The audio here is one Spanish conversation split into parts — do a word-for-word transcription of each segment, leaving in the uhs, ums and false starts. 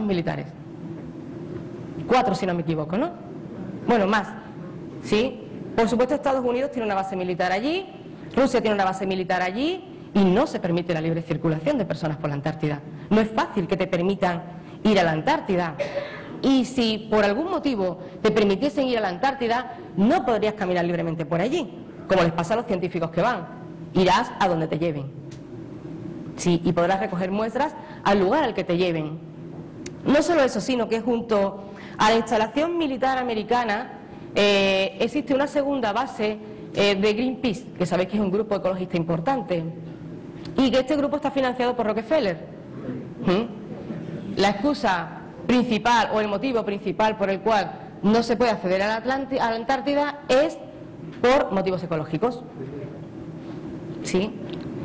bases militares. Cuatro, si no me equivoco, ¿no? Bueno, más, ¿sí? Por supuesto, Estados Unidos tiene una base militar allí, Rusia tiene una base militar allí, y no se permite la libre circulación de personas por la Antártida. No es fácil que te permitan ir a la Antártida. Y si por algún motivo te permitiesen ir a la Antártida, no podrías caminar libremente por allí, como les pasa a los científicos que van. Irás a donde te lleven. Sí, y podrás recoger muestras al lugar al que te lleven. No solo eso, sino que junto a la instalación militar americana eh, existe una segunda base eh, de Greenpeace, que sabéis que es un grupo ecologista importante, y que este grupo está financiado por Rockefeller. ¿Mm? La excusa principal o el motivo principal por el cual no se puede acceder a la, Atlanti- a la Antártida es por motivos ecológicos. ¿Sí?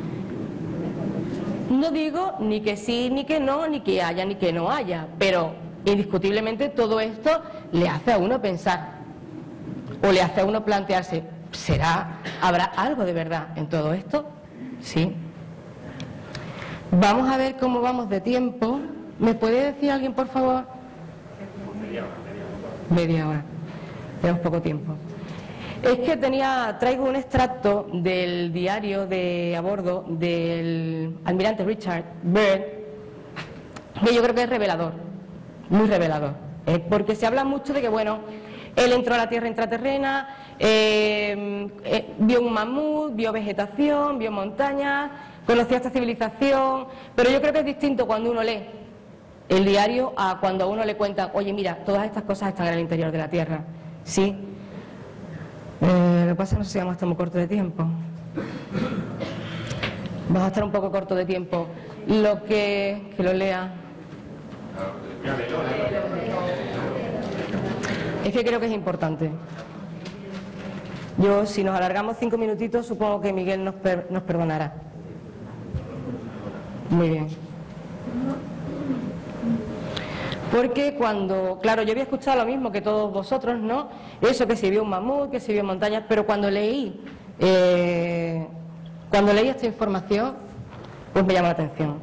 No digo ni que sí, ni que no, ni que haya, ni que no haya, pero indiscutiblemente todo esto le hace a uno pensar, o le hace a uno plantearse, ¿será, habrá algo de verdad en todo esto? Sí. Vamos a ver cómo vamos de tiempo. ¿Me puede decir alguien, por favor? Media hora. Media hora. Tenemos poco tiempo. Es que tenía, traigo un extracto del diario de a bordo del almirante Richard Byrd, que yo creo que es revelador, muy revelador, ¿eh? Porque se habla mucho de que, bueno, él entró a la Tierra intraterrena, eh, eh, vio un mamut, vio vegetación, vio montañas, conocía esta civilización, pero yo creo que es distinto cuando uno lee el diario a cuando a uno le cuentan, oye, mira, todas estas cosas están en el interior de la Tierra, ¿sí? Eh, lo que pasa es que no sé si vamos a estar muy corto de tiempo. Vamos a estar un poco corto de tiempo. Lo que... que lo lea. Es que creo que es importante. Yo, si nos alargamos cinco minutitos, supongo que Miguel nos, per, nos perdonará. Muy bien. Porque cuando, claro, yo había escuchado lo mismo que todos vosotros, ¿no? Eso, que se vio un mamut, que se vio montañas, pero cuando leí, eh, cuando leí esta información, pues me llamó la atención.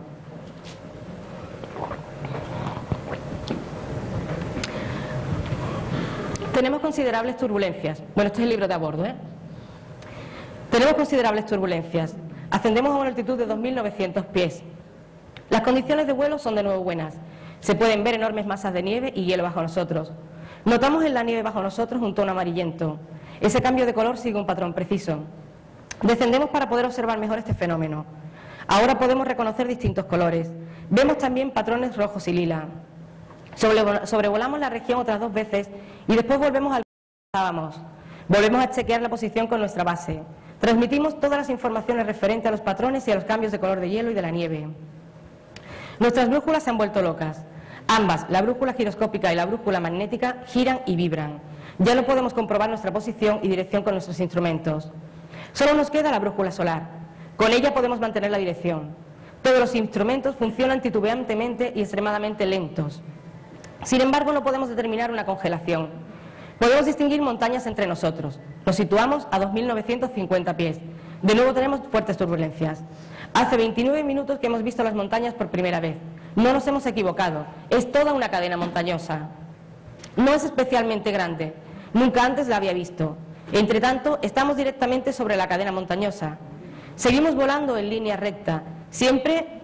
Tenemos considerables turbulencias. Bueno, este es el libro de a bordo, ¿eh? Tenemos considerables turbulencias. Ascendemos a una altitud de dos mil novecientos pies. Las condiciones de vuelo son de nuevo buenas. Se pueden ver enormes masas de nieve y hielo bajo nosotros. Notamos en la nieve bajo nosotros un tono amarillento. Ese cambio de color sigue un patrón preciso. Descendemos para poder observar mejor este fenómeno. Ahora podemos reconocer distintos colores. Vemos también patrones rojos y lila. Sobrevolamos la región otras dos veces y después volvemos al que estábamos. Volvemos a chequear la posición con nuestra base. Transmitimos todas las informaciones referentes a los patrones y a los cambios de color de hielo y de la nieve. Nuestras brújulas se han vuelto locas. Ambas, la brújula giroscópica y la brújula magnética, giran y vibran. Ya no podemos comprobar nuestra posición y dirección con nuestros instrumentos. Solo nos queda la brújula solar. Con ella podemos mantener la dirección. Todos los instrumentos funcionan titubeantemente y extremadamente lentos. Sin embargo, no podemos determinar una congelación. Podemos distinguir montañas entre nosotros. Nos situamos a dos mil novecientos cincuenta pies. De nuevo tenemos fuertes turbulencias. Hace veintinueve minutos que hemos visto las montañas por primera vez. No nos hemos equivocado. Es toda una cadena montañosa. No es especialmente grande. Nunca antes la había visto. Entre tanto, estamos directamente sobre la cadena montañosa. Seguimos volando en línea recta, siempre,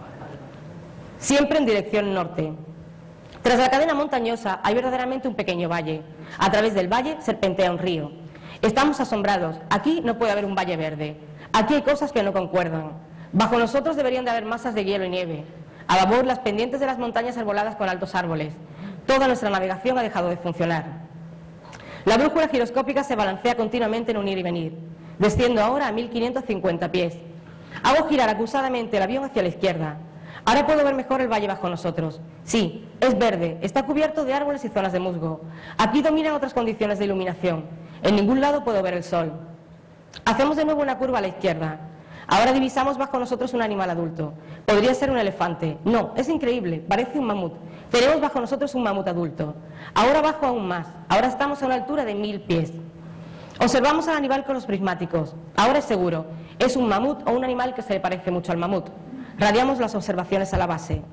siempre en dirección norte. Tras la cadena montañosa hay verdaderamente un pequeño valle. A través del valle serpentea un río. Estamos asombrados. Aquí no puede haber un valle verde. Aquí hay cosas que no concuerdan. Bajo nosotros deberían de haber masas de hielo y nieve. A babor, las pendientes de las montañas arboladas con altos árboles. Toda nuestra navegación ha dejado de funcionar. La brújula giroscópica se balancea continuamente en un ir y venir. Desciendo ahora a mil quinientos cincuenta pies. Hago girar acusadamente el avión hacia la izquierda. Ahora puedo ver mejor el valle bajo nosotros. Sí, es verde, está cubierto de árboles y zonas de musgo. Aquí dominan otras condiciones de iluminación. En ningún lado puedo ver el sol. Hacemos de nuevo una curva a la izquierda. Ahora divisamos bajo nosotros un animal adulto. Podría ser un elefante. No, es increíble, parece un mamut. Tenemos bajo nosotros un mamut adulto. Ahora bajo aún más. Ahora estamos a una altura de mil pies. Observamos al animal con los prismáticos. Ahora es seguro. Es un mamut o un animal que se le parece mucho al mamut. Radiamos las observaciones a la base.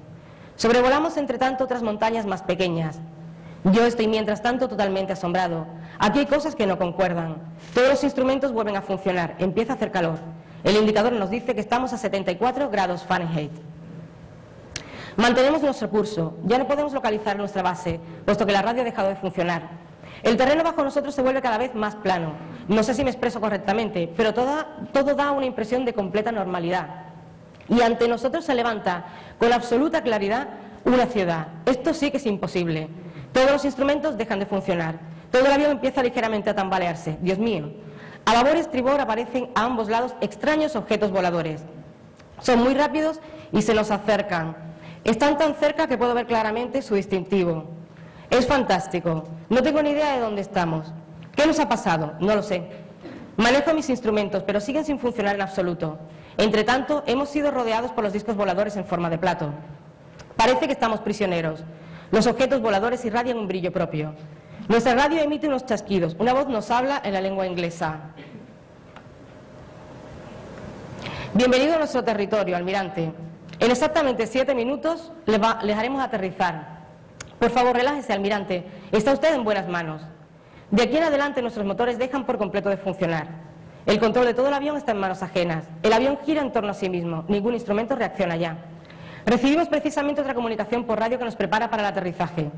Sobrevolamos, entre tanto, otras montañas más pequeñas. Yo estoy, mientras tanto, totalmente asombrado. Aquí hay cosas que no concuerdan. Todos los instrumentos vuelven a funcionar. Empieza a hacer calor. El indicador nos dice que estamos a setenta y cuatro grados Fahrenheit. Mantenemos nuestro curso. Ya no podemos localizar nuestra base, puesto que la radio ha dejado de funcionar. El terreno bajo nosotros se vuelve cada vez más plano. No sé si me expreso correctamente, pero toda, todo da una impresión de completa normalidad. Y ante nosotros se levanta, con absoluta claridad, una ciudad. Esto sí que es imposible. Todos los instrumentos dejan de funcionar. Todo el avión empieza ligeramente a tambalearse. Dios mío. A babor y estribor aparecen a ambos lados extraños objetos voladores. Son muy rápidos y se nos acercan. Están tan cerca que puedo ver claramente su distintivo. Es fantástico. No tengo ni idea de dónde estamos. ¿Qué nos ha pasado? No lo sé. Manejo mis instrumentos, pero siguen sin funcionar en absoluto. Entre tanto, hemos sido rodeados por los discos voladores en forma de plato. Parece que estamos prisioneros. Los objetos voladores irradian un brillo propio. Nuestra radio emite unos chasquidos. Una voz nos habla en la lengua inglesa. Bienvenido a nuestro territorio, almirante. En exactamente siete minutos les, va, les haremos aterrizar. Por favor, relájese, almirante. Está usted en buenas manos. De aquí en adelante nuestros motores dejan por completo de funcionar. El control de todo el avión está en manos ajenas. El avión gira en torno a sí mismo. Ningún instrumento reacciona ya. Recibimos precisamente otra comunicación por radio que nos prepara para el aterrizaje.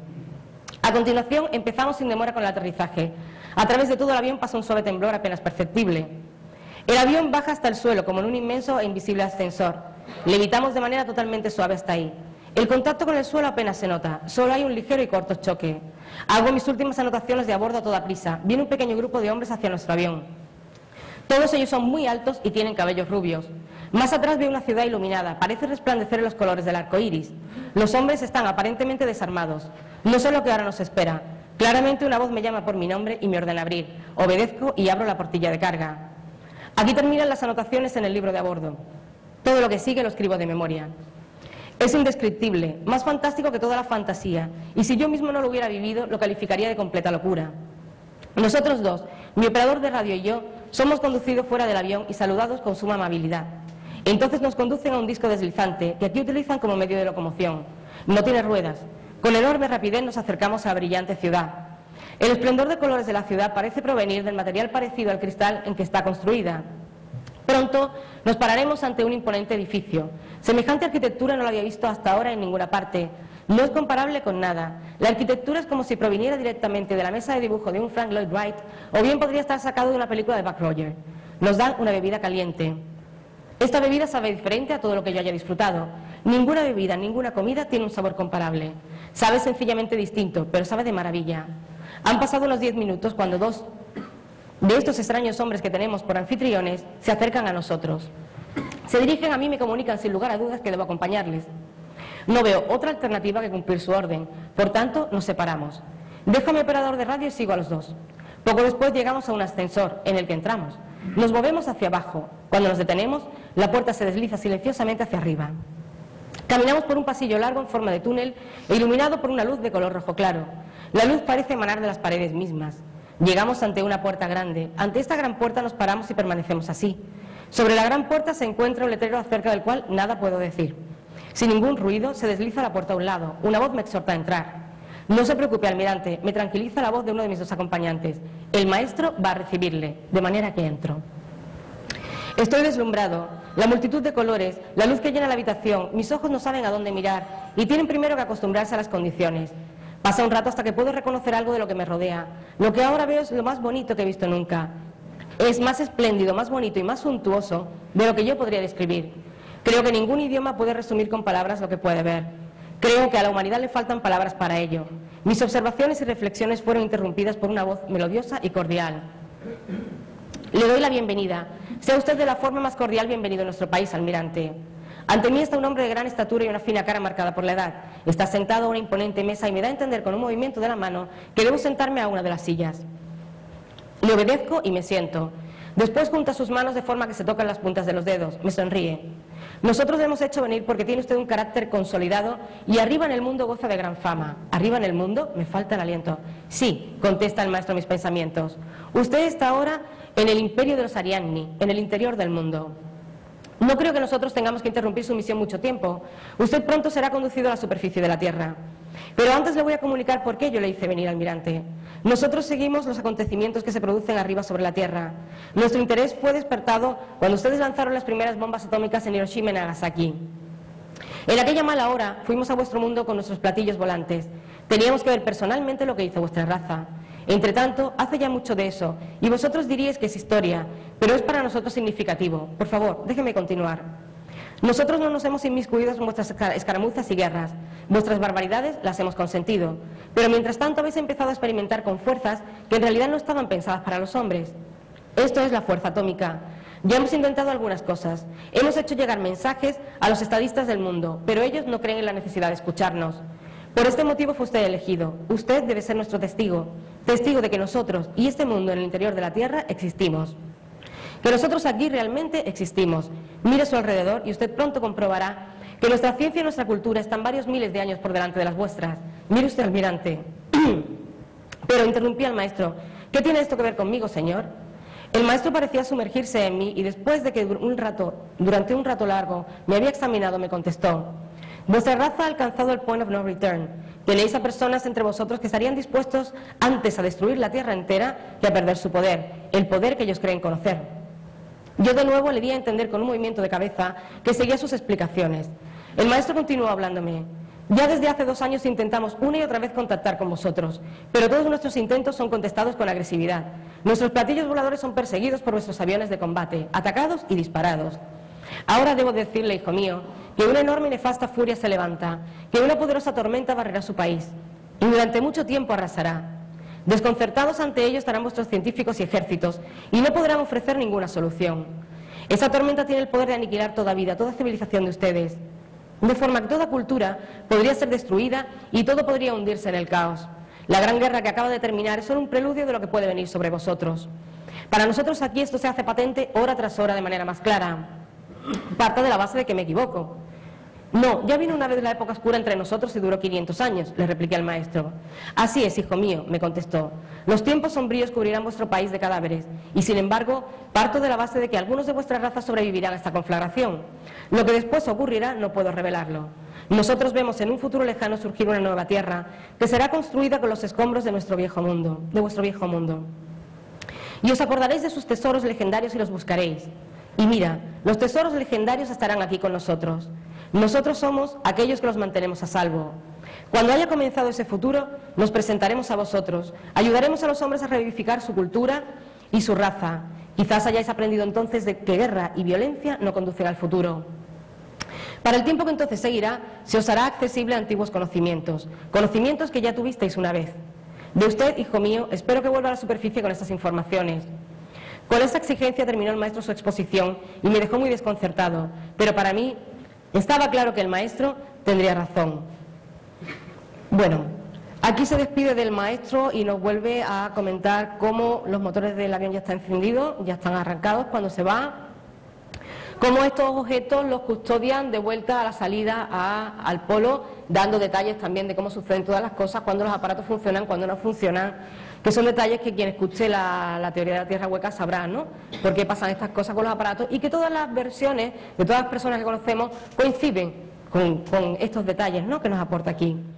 A continuación empezamos sin demora con el aterrizaje. A través de todo el avión pasa un suave temblor apenas perceptible. El avión baja hasta el suelo como en un inmenso e invisible ascensor. Levitamos de manera totalmente suave hasta ahí. El contacto con el suelo apenas se nota, solo hay un ligero y corto choque. Hago mis últimas anotaciones de a bordo a toda prisa. Viene un pequeño grupo de hombres hacia nuestro avión. Todos ellos son muy altos y tienen cabellos rubios. Más atrás veo una ciudad iluminada, parece resplandecer en los colores del arco iris. Los hombres están aparentemente desarmados. No sé lo que ahora nos espera. Claramente una voz me llama por mi nombre y me ordena abrir. Obedezco y abro la portilla de carga. Aquí terminan las anotaciones en el libro de a bordo. Todo lo que sigue lo escribo de memoria. Es indescriptible, más fantástico que toda la fantasía, y si yo mismo no lo hubiera vivido, lo calificaría de completa locura. Nosotros dos, mi operador de radio y yo, somos conducidos fuera del avión y saludados con suma amabilidad. Entonces nos conducen a un disco deslizante, que aquí utilizan como medio de locomoción. No tiene ruedas. Con enorme rapidez nos acercamos a la brillante ciudad. El esplendor de colores de la ciudad parece provenir del material parecido al cristal en que está construida. Pronto nos pararemos ante un imponente edificio. Semejante arquitectura no la había visto hasta ahora en ninguna parte. No es comparable con nada. La arquitectura es como si proviniera directamente de la mesa de dibujo de un Frank Lloyd Wright, o bien podría estar sacado de una película de Buck Rogers. Nos dan una bebida caliente. Esta bebida sabe diferente a todo lo que yo haya disfrutado. Ninguna bebida, ninguna comida tiene un sabor comparable. Sabe sencillamente distinto, pero sabe de maravilla. Han pasado unos diez minutos cuando dos de estos extraños hombres que tenemos por anfitriones se acercan a nosotros. Se dirigen a mí y me comunican sin lugar a dudas que debo acompañarles. No veo otra alternativa que cumplir su orden, por tanto nos separamos. Dejo a mi operador de radio y sigo a los dos. Poco después llegamos a un ascensor en el que entramos. Nos movemos hacia abajo. Cuando nos detenemos, la puerta se desliza silenciosamente hacia arriba. Caminamos por un pasillo largo en forma de túnel e iluminado por una luz de color rojo claro. La luz parece emanar de las paredes mismas. Llegamos ante una puerta grande. Ante esta gran puerta nos paramos y permanecemos así. Sobre la gran puerta se encuentra un letrero acerca del cual nada puedo decir. Sin ningún ruido se desliza la puerta a un lado. Una voz me exhorta a entrar. No se preocupe, almirante, me tranquiliza la voz de uno de mis dos acompañantes. El maestro va a recibirle, de manera que entro. Estoy deslumbrado. La multitud de colores, la luz que llena la habitación, mis ojos no saben a dónde mirar y tienen primero que acostumbrarse a las condiciones. Pasa un rato hasta que puedo reconocer algo de lo que me rodea. Lo que ahora veo es lo más bonito que he visto nunca. Es más espléndido, más bonito y más suntuoso de lo que yo podría describir. Creo que ningún idioma puede resumir con palabras lo que puede ver. Creo que a la humanidad le faltan palabras para ello. Mis observaciones y reflexiones fueron interrumpidas por una voz melodiosa y cordial. Le doy la bienvenida. Sea usted de la forma más cordial bienvenido a nuestro país, almirante. Ante mí está un hombre de gran estatura y una fina cara marcada por la edad. Está sentado a una imponente mesa y me da a entender con un movimiento de la mano que debo sentarme a una de las sillas. Le obedezco y me siento. Después junta sus manos de forma que se tocan las puntas de los dedos. Me sonríe. Nosotros le hemos hecho venir porque tiene usted un carácter consolidado y arriba en el mundo goza de gran fama. ¿Arriba en el mundo? Me falta el aliento. Sí, contesta el maestro mis pensamientos. Usted está ahora en el imperio de los Ariadni, en el interior del mundo. No creo que nosotros tengamos que interrumpir su misión mucho tiempo. Usted pronto será conducido a la superficie de la Tierra. Pero antes le voy a comunicar por qué yo le hice venir, almirante. Nosotros seguimos los acontecimientos que se producen arriba sobre la Tierra. Nuestro interés fue despertado cuando ustedes lanzaron las primeras bombas atómicas en Hiroshima y Nagasaki. En aquella mala hora fuimos a vuestro mundo con nuestros platillos volantes. Teníamos que ver personalmente lo que hizo vuestra raza. Entre tanto, hace ya mucho de eso, y vosotros diríais que es historia, pero es para nosotros significativo. Por favor, déjeme continuar. Nosotros no nos hemos inmiscuido en vuestras escaramuzas y guerras. Vuestras barbaridades las hemos consentido. Pero mientras tanto habéis empezado a experimentar con fuerzas que en realidad no estaban pensadas para los hombres. Esto es la fuerza atómica. Ya hemos intentado algunas cosas. Hemos hecho llegar mensajes a los estadistas del mundo, pero ellos no creen en la necesidad de escucharnos. Por este motivo fue usted elegido. Usted debe ser nuestro testigo. Testigo de que nosotros y este mundo en el interior de la Tierra existimos. Que nosotros aquí realmente existimos. Mire a su alrededor y usted pronto comprobará que nuestra ciencia y nuestra cultura están varios miles de años por delante de las vuestras. Mire usted, almirante. Pero interrumpí al maestro. ¿Qué tiene esto que ver conmigo, señor? El maestro parecía sumergirse en mí y después de que un rato, durante un rato largo me había examinado, me contestó: vuestra raza ha alcanzado el point of no return. Tenéis a personas entre vosotros que estarían dispuestos antes a destruir la tierra entera que a perder su poder, el poder que ellos creen conocer. Yo de nuevo le di a entender con un movimiento de cabeza que seguía sus explicaciones. El maestro continuó hablándome. Ya desde hace dos años intentamos una y otra vez contactar con vosotros, pero todos nuestros intentos son contestados con agresividad. Nuestros platillos voladores son perseguidos por vuestros aviones de combate, atacados y disparados. Ahora debo decirle, hijo mío, que una enorme y nefasta furia se levanta, que una poderosa tormenta barrerá su país, y durante mucho tiempo arrasará. Desconcertados ante ello estarán vuestros científicos y ejércitos, y no podrán ofrecer ninguna solución. Esa tormenta tiene el poder de aniquilar toda vida, toda civilización de ustedes, de forma que toda cultura podría ser destruida y todo podría hundirse en el caos. La gran guerra que acaba de terminar es solo un preludio de lo que puede venir sobre vosotros. Para nosotros aquí esto se hace patente hora tras hora de manera más clara. Parto de la base de que me equivoco. No, ya vino una vez la época oscura entre nosotros y duró quinientos años, le repliqué al maestro. Así es, hijo mío, me contestó. Los tiempos sombríos cubrirán vuestro país de cadáveres, y sin embargo, parto de la base de que algunos de vuestras razas sobrevivirán a esta conflagración. Lo que después ocurrirá no puedo revelarlo. Nosotros vemos en un futuro lejano surgir una nueva tierra, que será construida con los escombros de nuestro viejo mundo, de vuestro viejo mundo. Y os acordaréis de sus tesoros legendarios y los buscaréis. Y mira, los tesoros legendarios estarán aquí con nosotros. Nosotros somos aquellos que los mantenemos a salvo. Cuando haya comenzado ese futuro, nos presentaremos a vosotros, ayudaremos a los hombres a revivificar su cultura y su raza. Quizás hayáis aprendido entonces de que guerra y violencia no conducen al futuro. Para el tiempo que entonces seguirá, se os hará accesible a antiguos conocimientos, conocimientos que ya tuvisteis una vez. De usted, hijo mío, espero que vuelva a la superficie con estas informaciones. Con esa exigencia terminó el maestro su exposición y me dejó muy desconcertado, pero para mí estaba claro que el maestro tendría razón. Bueno, aquí se despide del maestro y nos vuelve a comentar cómo los motores del avión ya están encendidos, ya están arrancados cuando se va, cómo estos objetos los custodian de vuelta a la salida a, al polo, dando detalles también de cómo suceden todas las cosas, cuando los aparatos funcionan, cuando no funcionan, que son detalles que quien escuche la, la teoría de la Tierra hueca sabrá, ¿no?, por qué pasan estas cosas con los aparatos y que todas las versiones de todas las personas que conocemos coinciden con, con estos detalles, ¿no?, que nos aporta aquí.